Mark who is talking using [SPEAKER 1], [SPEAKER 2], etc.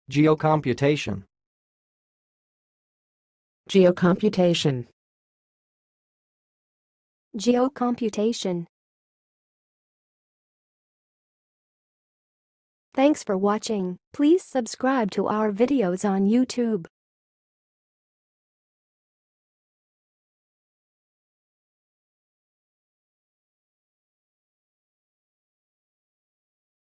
[SPEAKER 1] Geocomputation.
[SPEAKER 2] Geocomputation.
[SPEAKER 3] Geocomputation. Thanks for watching. Please subscribe to our videos on YouTube.